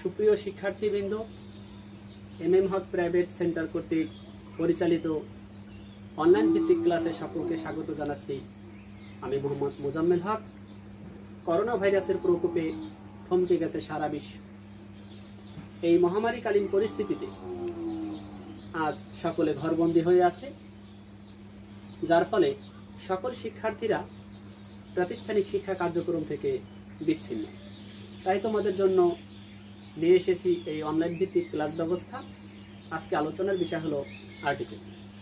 সুপ্রিয় শিক্ষার্থীবৃন্দ, এমএম হক private centre কর্তৃক পরিচালিত অনলাইন ভিত্তিক ক্লাসে সকলকে স্বাগত জানাচ্ছি। আমি মোহাম্মদ মোজাম্মেল হক। করোনা ভাইরাসের প্রকোপে থমকে গেছে সারা বিশ্ব। এই মহামারীকালীন পরিস্থিতিতে আজ সকলে ঘরবন্দি হয়ে আছে, যার ফলে সকল শিক্ষার্থীরা প্রাতিষ্ঠানিক শিক্ষা কার্যক্রম থেকে বিচ্ছিন্ন। তাই তোমাদের জন্য নিয়ে এসেছি এই অনলাইন ভিত্তিক ক্লাস ব্যবস্থা। আজকে আলোচনার বিষয় হলো আর্টিকেল।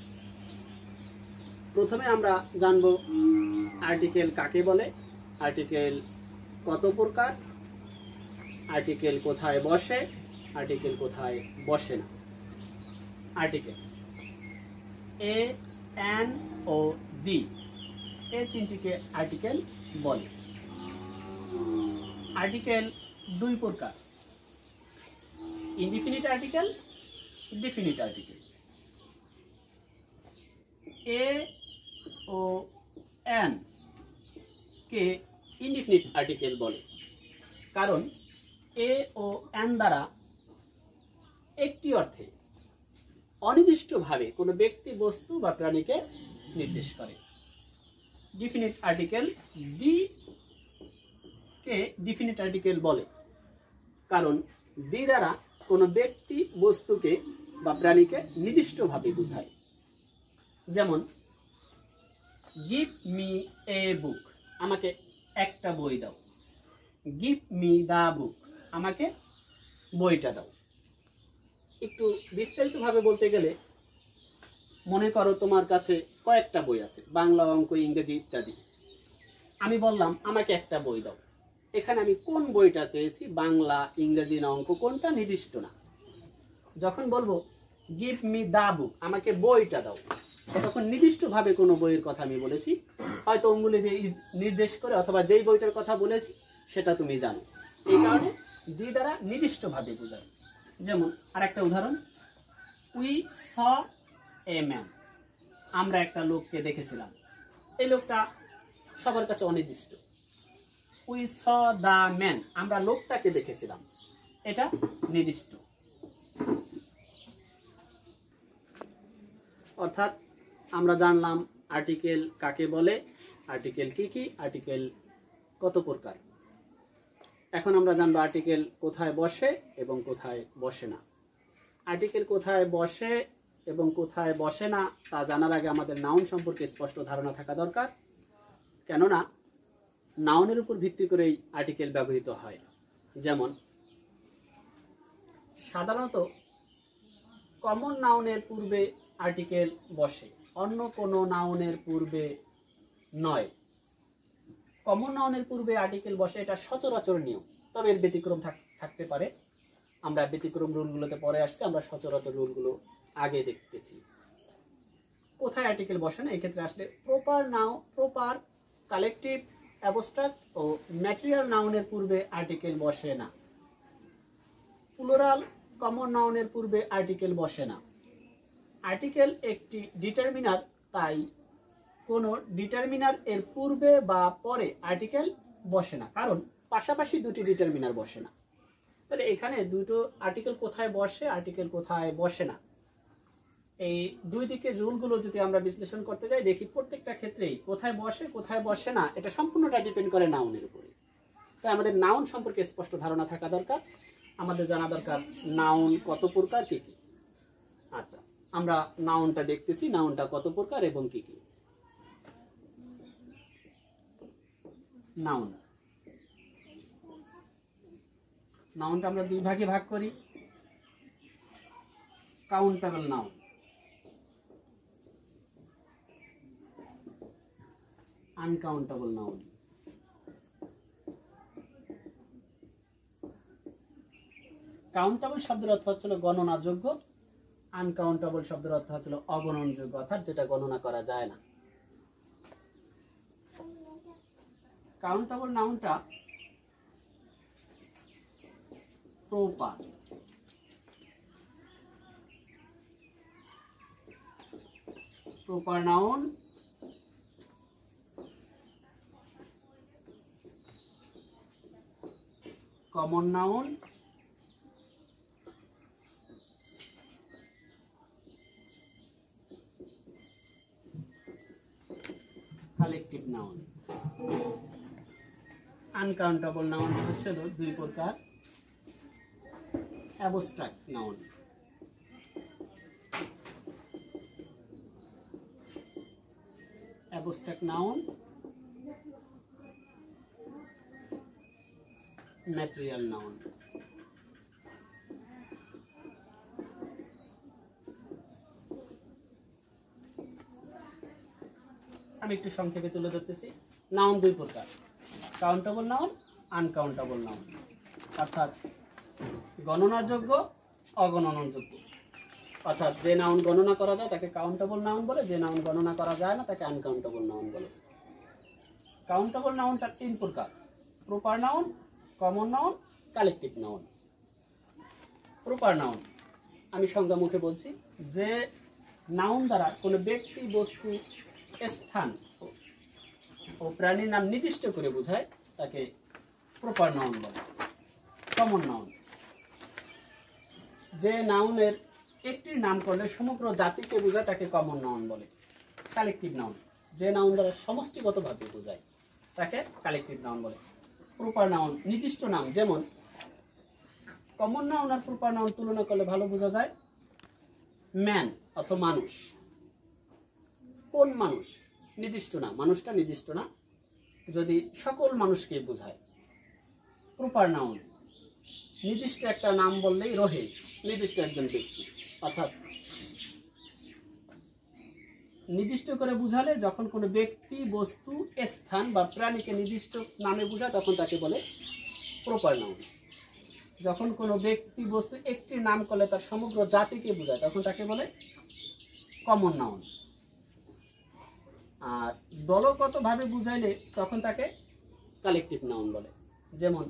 প্রথমে আমরা জানব আর্টিকেল কাকে বলে, আর্টিকেল কত প্রকার, আর্টিকেল কোথায় বসে, আর্টিকেল কোথায় বসে না। আর্টিকেল এ, এন ও দি, এই তিনটিকে আর্টিকেল বলে। আর্টিকেল দুই প্রকার, indefinite article, definite article. A ও এন কে ইনডিফিনিট আর্টিকেল বলে, কারণ এ ও এন দ্বারা একটি অর্থে অনির্দিষ্টভাবে কোনো ব্যক্তি, বস্তু বা প্রাণীকে নির্দেশ করে। ডিফিনিট আর্টিকেল দি কে ডিফিনিট আর্টিকেল বলে, কারণ দি দ্বারা কোনো ব্যক্তি, বস্তুকে বা প্রাণীকে নির্দিষ্টভাবে বোঝায়। যেমন গিভ মি এ বুক, আমাকে একটা বই দাও। গিভ মি দা বুক, আমাকে বইটা দাও। একটু বিস্তারিতভাবে বলতে গেলে, মনে করো তোমার কাছে কয়েকটা বই আছে, বাংলা, অঙ্ক, ইংরেজি ইত্যাদি। আমি বললাম আমাকে একটা বই দাও। এখানে আমি কোন বইটা চেয়েছি, বাংলা, ইংরেজি না অঙ্ক, কোনটা নির্দিষ্ট না। যখন বলবো গিভ মি দা বুক, আমাকে বইটা দাও, তখন নির্দিষ্টভাবে কোনো বইয়ের কথা আমি বলেছি, হয়তো অঙ্গুলি দিয়ে নির্দেশ করে, অথবা যেই বইটার কথা বলেছি সেটা তুমি জানো। এই কারণে দি দ্বারা নির্দিষ্টভাবে বোঝায়। যেমন আরেকটা উদাহরণ, উই স এ ম্যান, আমরা একটা লোককে দেখেছিলাম। এই লোকটা সবার কাছে অনির্দিষ্ট। উই স দা ম্যান, আমরা লোকটাকে দেখেছিলাম, এটা নির্দিষ্ট। অর্থাৎ আমরা জানলাম আর্টিকেল কাকে বলে, আর্টিকেল কি কি, আর্টিকেল কত প্রকার। এখন আমরা জানবো আর্টিকেল কোথায় বসে এবং কোথায় বসে না। আর্টিকেল কোথায় বসে এবং কোথায় বসে না তা জানার আগে আমাদের নাউন সম্পর্কে স্পষ্ট ধারণা থাকা দরকার, কেননা নাউনের উপর ভিত্তি করেই আর্টিকেল ব্যবহৃত হয়। যেমন সাধারণত কমন নাউনের পূর্বে আর্টিকেল বসে, অন্য কোনো নাউনের পূর্বে নয়। কমন নাউনের পূর্বে আর্টিকেল বসে, এটা সচরাচর নিয়ম, তবে এর ব্যতিক্রম থাকতে পারে। আমরা ব্যতিক্রম রুলগুলোতে পরে আসছি, আমরা সচরাচর রুলগুলো আগে দেখতেছি। কোথায় আর্টিকেল বসে না, এক্ষেত্রে আসলে প্রপার কালেকটিভ, অ্যাবস্ট্রাক্ট ও ম্যাটেরিয়াল নাউনের পূর্বে আর্টিকেল বসে না। প্লুরাল কমন নাউনের পূর্বে আর্টিকেল বসে না। আর্টিকেল একটি ডিটারমিনার, তাই কোনো ডিটারমিনার এর পূর্বে বা পরে আর্টিকেল বসে না, কারণ পাশাপাশি দুটি ডিটারমিনার বসে না। তাহলে এখানে দুটো আর্টিকেল কোথায় বসে, আর্টিকেল কোথায় বসে না, এই দুই দিকের রুলগুলো যদি আমরা বিশ্লেষণ করতে যাই, দেখি প্রত্যেকটা ক্ষেত্রেই কোথায় বসে কোথায় বসে না এটা সম্পূর্ণটা ডিপেন্ড করে নাউনের উপরে। তাই আমাদের নাউন সম্পর্কে স্পষ্ট ধারণা থাকা দরকার। আমাদের জানা দরকার নাউন কত প্রকার, কি কি। আচ্ছা, আমরা নাউনটা দেখতেছি, নাউনটা কত প্রকার এবং কি কি। নাউন, নাউনটা আমরা দুই ভাগে ভাগ করি। Countable noun, uncountable noun. Countable শব্দের অর্থ হচ্ছিল গণনাযোগ্য, আনকাউন্টেবল শব্দের অর্থ হচ্ছিল অগণনযোগ্য, অর্থাৎ যেটা গণনা করা যায় না। কাউন্টেবল নাউনটা proper, proper noun common noun collective noun. Uncountable noun হচ্ছে দুই প্রকার, abstract noun. Abstract noun, material noun. আমি একটু সংক্ষেপে তুলে ধরতেছি। নাউন দুই প্রকার, কাউন্টেবল নাউন, আনকাউন্টেবল নাউন। অর্থাৎ গণনাযোগ্য, অগণনাযোগ্য। অর্থাৎ যে নাউন গণনা করা যায় তাকে কাউন্টেবল নাউন বলে, যে নাউন গণনা করা যায় না তাকে আনকাউন্টেবল নাউন বলে। কাউন্টেবল নাউনটা তিন প্রকার, proper noun, common noun, collective noun. Proper noun আমি সংজ্ঞা মুখে বলছি, যে নাউন দ্বারা কোনো ব্যক্তি, বস্তু, স্থান ও প্রাণীর নাম নির্দিষ্ট করে বোঝায় তাকে প্রপার নাউন বলে। কমন নাউন, যে নাউনের একটির নাম করলে সমগ্র জাতিকে বোঝায় তাকে কমন নাউন বলে। কালেকটিভ নাউন, যে নাউন দ্বারা সমষ্টিগতভাবে বোঝায় তাকে কালেকটিভ নাউন বলে। প্রপার নাউন নির্দিষ্ট নাম, যেমন কমন নাউন আর প্রপার নাউন তুলনা করলে ভালো বোঝা যায়। ম্যান অথবা মানুষ, কোন মানুষ? নির্দিষ্ট না, মানুষটা নির্দিষ্ট না, যদি সকল মানুষকে বোঝায়। প্রপার নাউন নির্দিষ্ট একটা নাম বললেই রহে, নির্দিষ্ট একজন ব্যক্তি। অর্থাৎ নির্দিষ্ট করে বুঝালে যখন কোনো ব্যক্তি, বস্তু, স্থান বা প্রাণীকে নির্দিষ্ট নামে বোঝায় তখন তাকে বলে প্রপার নাউন। যখন কোনো ব্যক্তি, বস্তু একটি নাম করলে তার সমগ্র জাতিকে বোঝায় তখন তাকে বলে কমন নাউন। আর দলগতভাবে বুঝাইলে তখন তাকে কালেকটিভ নাউন বলে। যেমন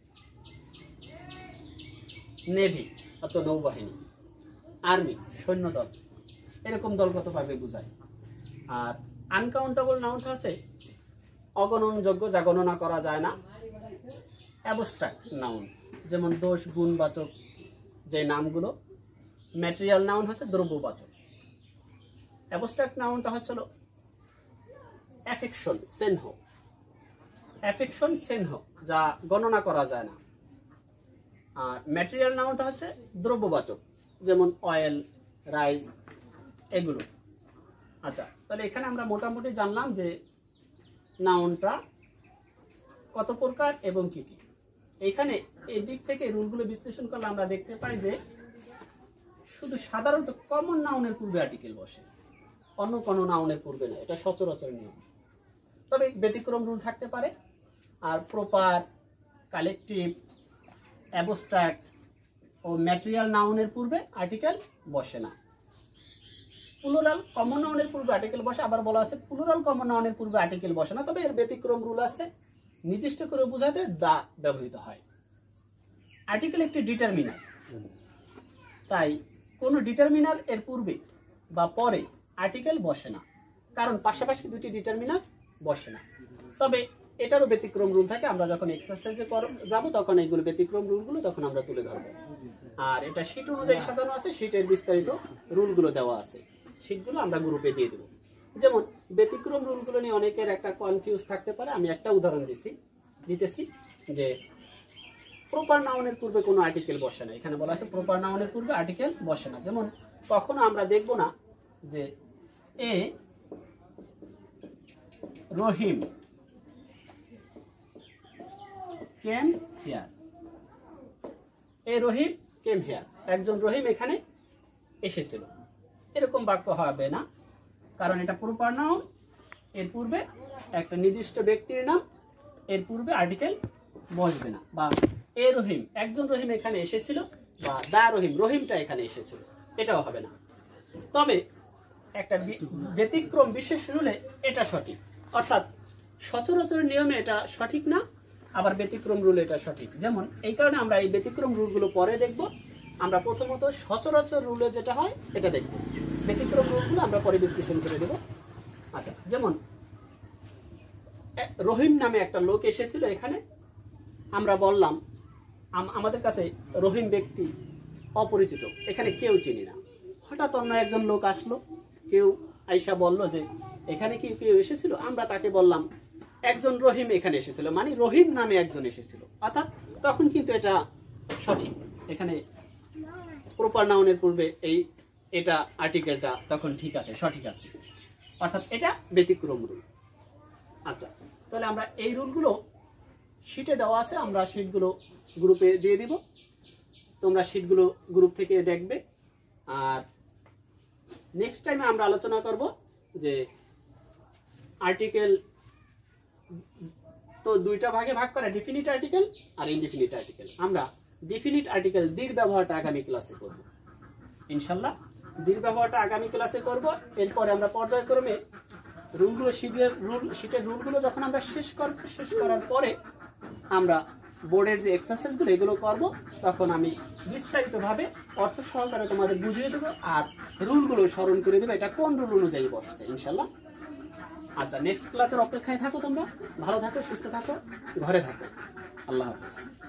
নেভি অর্থাৎ নৌবাহিনী, আর্মি সৈন্যদল, এরকম দলগতভাবে বোঝায়। আর আনকাউন্টেবল নাউনটা হচ্ছে অগণনযোগ্য, যা গণনা করা যায় না। অ্যাবস্ট্রাক্ট নাউন, যেমন দোষ, গুণবাচক যে নামগুলো। ম্যাটেরিয়াল নাউন হচ্ছে দ্রব্যবাচক। অ্যাবস্ট্রাক্ট নাউনটা হচ্ছিল অ্যাফেকশন, চিহ্ন। অ্যাফেকশন চিহ্ন, যা গণনা করা যায় না। আর ম্যাটেরিয়াল নাউনটা হচ্ছে দ্রব্যবাচক, যেমন অয়েল, রাইস, এগুলো। আচ্ছা, তাহলে এখানে আমরা মোটামুটি জানলাম যে নাউনটা কত প্রকার এবং কি কি। এখানে এই দিক থেকে রুলগুলো বিশ্লেষণ করলে আমরা দেখতে পাই যে শুধু সাধারণত কমন নাউনের পূর্বে আর্টিকেল বসে, অন্য কোনো নাউনের পূর্বে না, এটা সচরাচর নিয়ম। তবে ব্যতিক্রম রুল থাকতে পারে। আর প্রপার, কালেকটিভ, অ্যাবস্ট্রাক্ট ও ম্যাটেরিয়াল নাউনের পূর্বে আর্টিকেল বসে না। প্লুরাল কমন নাউনের পূর্বে আর্টিকেল বসে, আবার বলা আছে প্লুরাল কমন নাউনের পূর্বে আর্টিকেল বসে না। তবে এর ব্যতিক্রম রুল আছে, নির্দিষ্ট করে বোঝাতে দা ব্যবহৃত হয়। আর্টিকেল একটি ডিটারমিনার, তাই কোনো ডিটারমিনার এর পূর্বে বা পরে আর্টিকেল বসে না, কারণ পাশাপাশি দুটি ডিটারমিনার বসে না। তবে এটারও ব্যতিক্রম রুল থাকে, আমরা যখন এক্সারসাইজে যাব তখন এইগুলো ব্যতিক্রম রুলগুলো তখন আমরা তুলে ধরবো। আর এটা শীট অনুযায়ী সাজানো আছে, শীটের বিস্তারিত রুলগুলো দেওয়া আছে, শীটগুলো আমরা গ্রুপে দিয়ে দেবো। যেমন ব্যতিক্রম রুলগুলো নিয়ে অনেকের একটা কনফিউজ থাকতে পারে। আমি একটা উদাহরণ দিতেছি যে প্রপার নাউনের পূর্বে কোনো আর্টিকেল বসে না। এখানে বলা আছে প্রপার নাউনের পূর্বে আর্টিকেল বসে না। যেমন কখনো আমরা দেখব না যে এ রহিম came here, A Rahim came here, একজন রহিম এখানে এসেছিল, এরকম বাক্য হবে না, কারণ এটা প্রপার নাউন। এর পূর্বে একটা নির্দিষ্ট ব্যক্তির নাম, এর পূর্বে আর্টিকেল বসবে না। বা এ রহিম, একজন রহিম এখানে এসেছিল, বা দা রহিম, রহিমটা এখানে এসেছিল, এটাও হবে না। তবে একটা ব্যতিক্রম বিশেষ রুলে এটা সঠিক, অর্থাৎ সচরাচর নিয়মে এটা সঠিক না, আবার ব্যতিক্রম রুলে এটা সঠিক। যেমন এই কারণে আমরা এই ব্যতিক্রম রুলগুলো পরে দেখব। আমরা প্রথমত সচরাচর রুলে যেটা হয় এটা দেখব, ব্যতিক্রম রুলগুলো আমরা পরে বিশ্লেষণ করে দেব। আচ্ছা, যেমন রহিম নামে একটা লোক এসেছিল এখানে, আমরা বললাম আমাদের কাছে রহিম ব্যক্তি অপরিচিত, এখানে কেউ চিনি না। হঠাৎ অন্য একজন লোক আসলো, কেউ আয়েশা বলল যে এখানে কি কেউ এসেছিল, আমরা তাকে বললাম একজন রহিম এখানে এসেছিল, মানে রহিম নামে একজন এসেছিল, অর্থাৎ তখন কিন্তু এটা সঠিক, এখানে প্রপার নাউনের পূর্বে এটা আর্টিকেলটা তখন ঠিক আছে, সঠিক আছে, অর্থাৎ এটা ব্যতিক্রম রুল। আচ্ছা, তাহলে আমরা এই রুলগুলো শিটে দেওয়া আছে, আমরা শিটগুলো গ্রুপে দিয়ে দিব, তোমরা শিটগুলো গ্রুপ থেকে দেখবে। আর নেক্সট টাইমে আমরা আলোচনা করব যে আর্টিকেল তো দুইটা ভাগে ভাগ করা, ডেফিনিট আর্টিকেল আর ইনডেফিনিট আর্টিকেল। আমরা ডেফিনিট আর্টিকেল দীর ব্যবহারটা আগামী ক্লাসে করব ইনশাল্লাহ, দীর ব্যবহারটা আগামী ক্লাসে করব। এরপরে আমরা পর্যায়ক্রমে রুলগুলো শিটের রুলগুলো যখন আমরা শেষ করার পরে আমরা বোর্ডের যে এক্সারসাইজগুলো এগুলো করব, তখন আমি বিস্তারিতভাবে অর্থ সহকারে তোমাদের বুঝিয়ে দেবো আর রুলগুলো স্মরণ করে দেবো এটা কোন রুল অনুযায়ী বসছে ইনশাল্লাহ। আচ্ছা, নেক্সট ক্লাসের অপেক্ষায় থাকো, তোমরা ভালো থাকো, সুস্থ থাকো, ঘরে থাকো, আল্লাহ হাফেজ।